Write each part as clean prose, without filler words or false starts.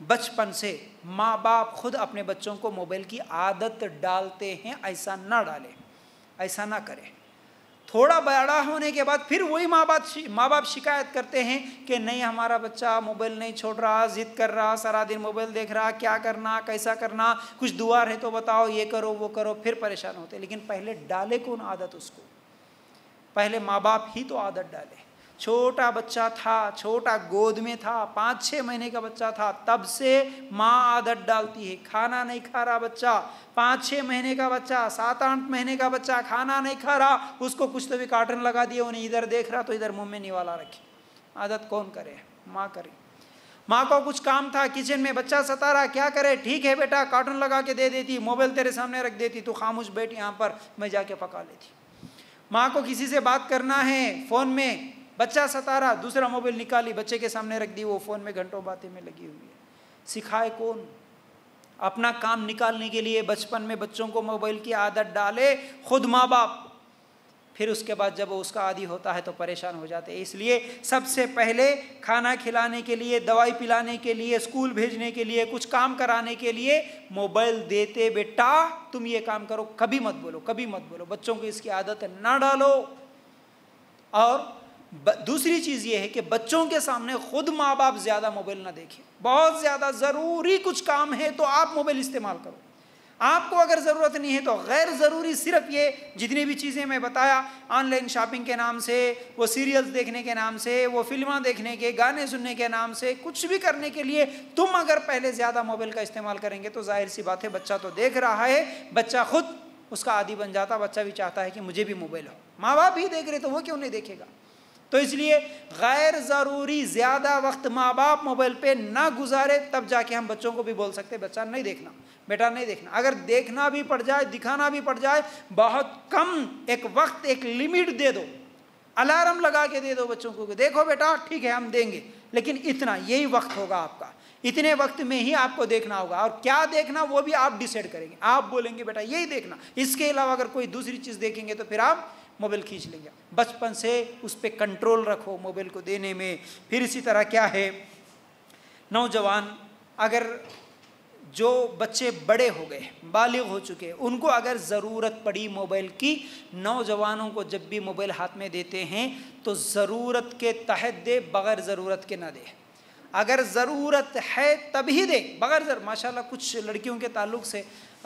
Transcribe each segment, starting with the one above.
बचपन से माँ बाप खुद अपने बच्चों को मोबाइल की आदत डालते हैं, ऐसा ना डालें, ऐसा ना करें। थोड़ा बड़ा होने के बाद फिर वही माँ बाप शिकायत करते हैं कि नहीं हमारा बच्चा मोबाइल नहीं छोड़ रहा, जिद कर रहा, सारा दिन मोबाइल देख रहा, क्या करना, कैसा करना, कुछ दुआ है तो बताओ, ये करो वो करो, फिर परेशान होते। लेकिन पहले डाले कौन आदत उसको? पहले माँ बाप ही तो आदत डाले। छोटा बच्चा था, छोटा गोद में था, 5-6 महीने का बच्चा था, तब से माँ आदत डालती है। खाना नहीं खा रहा बच्चा, 5-6 महीने का बच्चा, 7-8 महीने का बच्चा खाना नहीं खा रहा, उसको कुछ तो भी कार्टून लगा दिए, उन्हें इधर देख रहा तो इधर मुंह में निवाला रखे। आदत कौन करे? माँ करे। माँ को कुछ काम था किचन में, बच्चा सता रहा, क्या करे? ठीक है बेटा, कार्टून लगा के दे देती, मोबाइल तेरे सामने रख देती, तू खामोश बैठ यहाँ पर, मैं जाके पका लेती। माँ को किसी से बात करना है फोन में, बच्चा सता रहा, दूसरा मोबाइल निकाली, बच्चे के सामने रख दी, वो फोन में घंटों बातें में लगी हुई है। सिखाए कौन? अपना काम निकालने के लिए बचपन में बच्चों को मोबाइल की आदत डाले खुद माँ बाप, फिर उसके बाद जब वो उसका आदी होता है तो परेशान हो जाते हैं। इसलिए सबसे पहले खाना खिलाने के लिए, दवाई पिलाने के लिए, स्कूल भेजने के लिए, कुछ काम कराने के लिए मोबाइल देते, बेटा तुम ये काम करो, कभी मत बोलो, कभी मत बोलो। बच्चों को इसकी आदत ना डालो। और दूसरी चीज़ ये है कि बच्चों के सामने खुद माँ बाप ज़्यादा मोबाइल ना देखें। बहुत ज़्यादा ज़रूरी कुछ काम है तो आप मोबाइल इस्तेमाल करो। आपको अगर ज़रूरत नहीं है तो गैर ज़रूरी सिर्फ ये जितनी भी चीज़ें मैं बताया, ऑनलाइन शॉपिंग के नाम से, वो सीरियल्स देखने के नाम से, वो फिल्में देखने के, गाने सुनने के नाम से, कुछ भी करने के लिए तुम अगर पहले ज़्यादा मोबाइल का इस्तेमाल करेंगे तो जाहिर सी बात है बच्चा तो देख रहा है, बच्चा खुद उसका आदी बन जाता। बच्चा भी चाहता है कि मुझे भी मोबाइल हो। माँ बाप ही देख रहे तो वो क्यों नहीं देखेगा? तो इसलिए गैर ज़रूरी ज़्यादा वक्त माँ बाप मोबाइल पे ना गुजारे, तब जाके हम बच्चों को भी बोल सकते हैं बच्चा नहीं देखना, बेटा नहीं देखना। अगर देखना भी पड़ जाए, दिखाना भी पड़ जाए, बहुत कम एक वक्त, एक लिमिट दे दो, अलार्म लगा के दे दो बच्चों को, देखो बेटा ठीक है हम देंगे, लेकिन इतना, यही वक्त होगा आपका, इतने वक्त में ही आपको देखना होगा। और क्या देखना वो भी आप डिसाइड करेंगे, आप बोलेंगे बेटा यही देखना, इसके अलावा अगर कोई दूसरी चीज़ देखेंगे तो फिर आप मोबाइल खींच लेंगे। बचपन से उस पर कंट्रोल रखो मोबाइल को देने में। फिर इसी तरह क्या है, नौजवान, अगर जो बच्चे बड़े हो गए, बालिग हो चुके, उनको अगर ज़रूरत पड़ी मोबाइल की, नौजवानों को जब भी मोबाइल हाथ में देते हैं तो ज़रूरत के तहत दे, बग़ैर ज़रूरत के ना दे। अगर ज़रूरत है तभी दे, बग़ैर माशाल्लाह कुछ लड़कियों के ताल्लुक़ से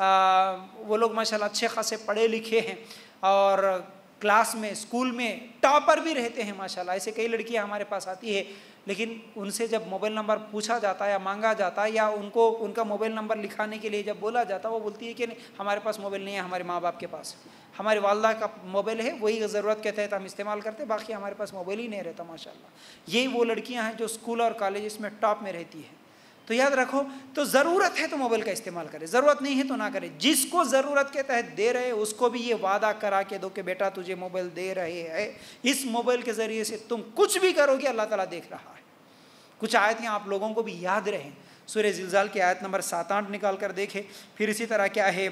वो लोग माशाल्लाह अच्छे खासे पढ़े लिखे हैं और क्लास में, स्कूल में टॉपर भी रहते हैं माशाल्लाह। ऐसे कई लड़कियां हमारे पास आती है, लेकिन उनसे जब मोबाइल नंबर पूछा जाता है या मांगा जाता है या उनको उनका मोबाइल नंबर लिखाने के लिए जब बोला जाता है, वो बोलती है कि नहीं हमारे पास मोबाइल नहीं है, हमारे माँ बाप के पास, हमारी वालदा का मोबाइल है, वही ज़रूरत के तहत हम इस्तेमाल करते, बाकी हमारे पास मोबाइल ही नहीं रहता माशाल्लाह। यही वो लड़कियाँ हैं जो स्कूल और कॉलेज में टॉप में रहती हैं। तो याद रखो, तो ज़रूरत है तो मोबाइल का इस्तेमाल करें, ज़रूरत नहीं है तो ना करें। जिसको ज़रूरत के तहत दे रहे उसको भी ये वादा करा के दो कि बेटा तुझे मोबाइल दे रहे हैं, इस मोबाइल के ज़रिए से तुम कुछ भी करोगे अल्लाह ताला देख रहा है। कुछ आयतें आप लोगों को भी याद रहें, सूरह ज़िलज़ाल की आयत नंबर 7-8 निकाल कर देखें। फिर इसी तरह क्या है,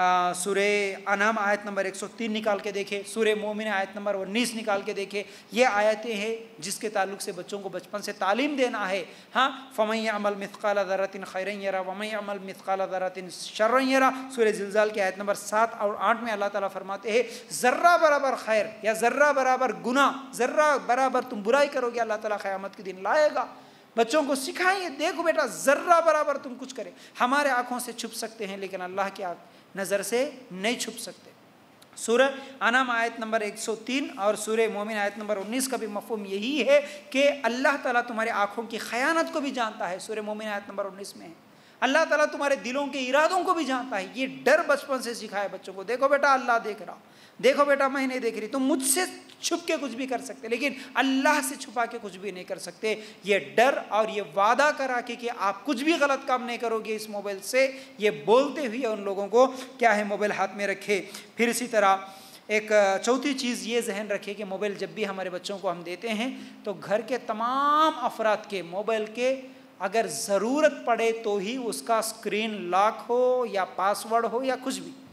सूरह अनाम आयत नंबर 103 निकाल के देखें, सूरह मोमिन आयत नंबर 19 निकाल के देखें। ये आयतें हैं जिसके ताल्लुक से बच्चों को बचपन से तालीम देना है। हाँ, फ़मन यअमल मिथक़ाल ज़र्रतिन खैरन यरा वमन यअमल मिथक़ाल ज़र्रतिन शर्रन यरा। सूरह ज़िलज़ाल की आयत नंबर 7 और 8 में अल्लाह ताला फरमाते हैं ज़र्रा बराबर खैर या ज़र्रा बराबर गुनाह, ज़र्रा बराबर तुम बुराई करोगे अल्लाह ताला क़यामत के दिन लाएगा। बच्चों को सिखाएं, देखो बेटा ज़र्रा बराबर तुम कुछ करें। हमारे आँखों से छुप सकते हैं लेकिन अल्लाह की नज़र से नहीं छुप सकते। सूरह अनाम आयत नंबर 103 और सूरह मोमिन आयत नंबर 19 का भी मफ़हूम यही है कि अल्लाह ताला तुम्हारे आँखों की ख़यानत को भी जानता है। सूरह मोमिन आयत नंबर 19 में है अल्लाह ताला तुम्हारे दिलों के इरादों को भी जानता है। ये डर बचपन से सिखाए बच्चों को, देखो बेटा अल्लाह देख रहा, देखो बेटा मैं नहीं देख रही, तुम मुझसे छुप के कुछ भी कर सकते लेकिन अल्लाह से छुपा के कुछ भी नहीं कर सकते। ये डर और ये वादा करा के कि आप कुछ भी गलत काम नहीं करोगे इस मोबाइल से, ये बोलते हुए उन लोगों को क्या है मोबाइल हाथ में रखे। फिर इसी तरह एक चौथी चीज़ ये जहन रखे कि मोबाइल जब भी हमारे बच्चों को हम देते हैं तो घर के तमाम अफराद के मोबाइल के अगर ज़रूरत पड़े तो ही उसका स्क्रीन लॉक हो या पासवर्ड हो या कुछ भी,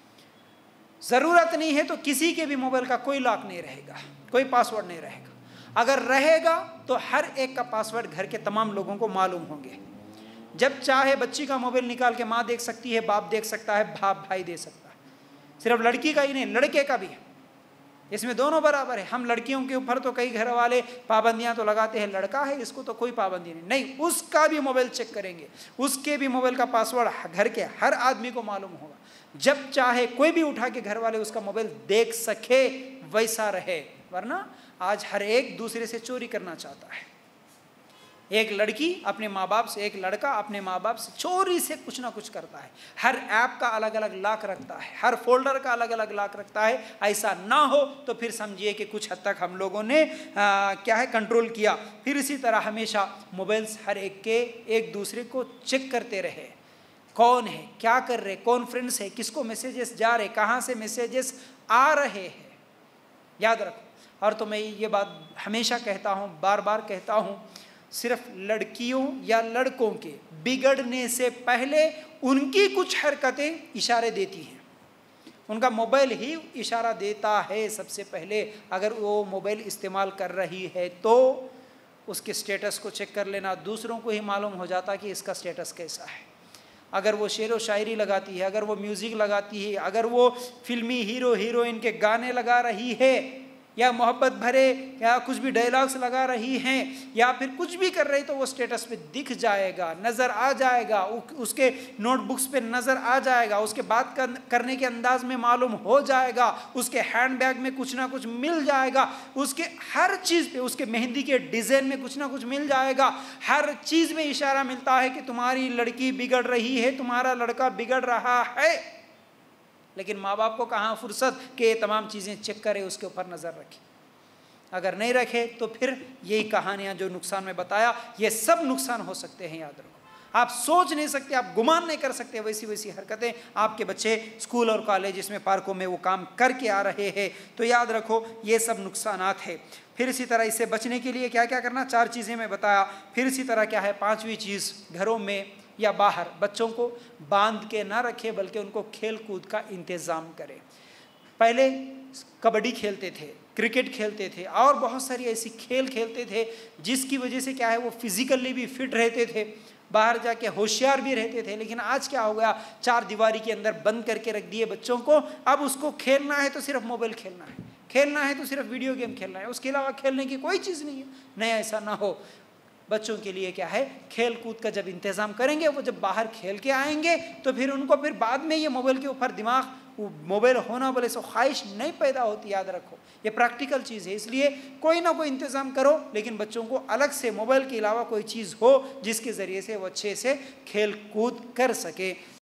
ज़रूरत नहीं है तो किसी के भी मोबाइल का कोई लॉक नहीं रहेगा, कोई पासवर्ड नहीं रहेगा। अगर रहेगा तो हर एक का पासवर्ड घर के तमाम लोगों को मालूम होंगे। जब चाहे बच्ची का मोबाइल निकाल के माँ देख सकती है, बाप देख सकता है, बाप भाई दे सकता है। सिर्फ लड़की का ही नहीं, लड़के का भी, इसमें दोनों बराबर है। हम लड़कियों के ऊपर तो कई घर वाले पाबंदियां तो लगाते हैं, लड़का है इसको तो कोई पाबंदी नहीं, उसका भी मोबाइल चेक करेंगे, उसके भी मोबाइल का पासवर्ड घर के हर आदमी को मालूम होगा। जब चाहे कोई भी उठा के घर वाले उसका मोबाइल देख सके वैसा रहे, वरना आज हर एक दूसरे से चोरी करना चाहता है। एक लड़की अपने माँ बाप से, एक लड़का अपने माँ बाप से चोरी से कुछ ना कुछ करता है। हर ऐप का अलग अलग लॉक रखता है, हर फोल्डर का अलग अलग लॉक रखता है। ऐसा ना हो तो फिर समझिए कि कुछ हद तक हम लोगों ने क्या है कंट्रोल किया। फिर इसी तरह हमेशा मोबाइल्स हर एक के एक दूसरे को चेक करते रहे, कौन है, क्या कर रहे, कौन फ्रेंड्स है, किसको मैसेजेस जा रहे, कहाँ से मैसेजेस आ रहे हैं, याद रखो। और तो मैं ये बात हमेशा कहता हूँ, बार बार कहता हूँ, सिर्फ लड़कियों या लड़कों के बिगड़ने से पहले उनकी कुछ हरकतें इशारे देती हैं। उनका मोबाइल ही इशारा देता है सबसे पहले। अगर वो मोबाइल इस्तेमाल कर रही है तो उसके स्टेटस को चेक कर लेना, दूसरों को ही मालूम हो जाता कि इसका स्टेटस कैसा है। अगर वो शेर व शायरी लगाती है, अगर वो म्यूज़िक लगाती है, अगर वो फिल्मी हीरो हीरोइन के गाने लगा रही है, या मोहब्बत भरे या कुछ भी डायलॉग्स लगा रही हैं, या फिर कुछ भी कर रही, तो वो स्टेटस पे दिख जाएगा, नज़र आ जाएगा, उसके नोटबुक्स पे नज़र आ जाएगा, उसके बात करने के अंदाज में मालूम हो जाएगा, उसके हैंडबैग में कुछ ना कुछ मिल जाएगा, उसके हर चीज़ पे, उसके मेहंदी के डिज़ाइन में कुछ ना कुछ मिल जाएगा। हर चीज़ में इशारा मिलता है कि तुम्हारी लड़की बिगड़ रही है, तुम्हारा लड़का बिगड़ रहा है। लेकिन माँ बाप को कहाँ फुर्सत कि तमाम चीज़ें चेक करे, उसके ऊपर नज़र रखे। अगर नहीं रखे तो फिर यही कहानियाँ जो नुकसान में बताया, ये सब नुकसान हो सकते हैं, याद रखो। आप सोच नहीं सकते, आप गुमान नहीं कर सकते, वैसी वैसी हरकतें आपके बच्चे स्कूल और कॉलेज इसमें पार्कों में वो काम करके आ रहे हैं, तो याद रखो ये सब नुकसानात है। फिर इसी तरह इससे बचने के लिए क्या क्या करना, 4 चीज़ें मैं बताया। फिर इसी तरह क्या है, 5वीं चीज़, घरों में या बाहर बच्चों को बांध के ना रखे, बल्कि उनको खेल कूद का इंतज़ाम करें। पहले कबड्डी खेलते थे, क्रिकेट खेलते थे, और बहुत सारी ऐसी खेल खेलते थे जिसकी वजह से क्या है वो फिजिकली भी फिट रहते थे, बाहर जाके होशियार भी रहते थे। लेकिन आज क्या हो गया, 4 दीवारी के अंदर बंद करके रख दिए बच्चों को। अब उसको खेलना है तो सिर्फ मोबाइल खेलना है, खेलना है तो सिर्फ वीडियो गेम खेलना है, उसके अलावा खेलने की कोई चीज़ नहीं है। नहीं, ऐसा ना हो। बच्चों के लिए क्या है, खेल कूद का जब इंतज़ाम करेंगे, वो जब बाहर खेल के आएंगे तो फिर उनको फिर बाद में ये मोबाइल के ऊपर दिमाग, मोबाइल होना बोले सो ख्वाहिश नहीं पैदा होती। याद रखो ये प्रैक्टिकल चीज़ है, इसलिए कोई ना कोई इंतज़ाम करो, लेकिन बच्चों को अलग से मोबाइल के अलावा कोई चीज़ हो जिसके ज़रिए से वो अच्छे से खेल कूद कर सके।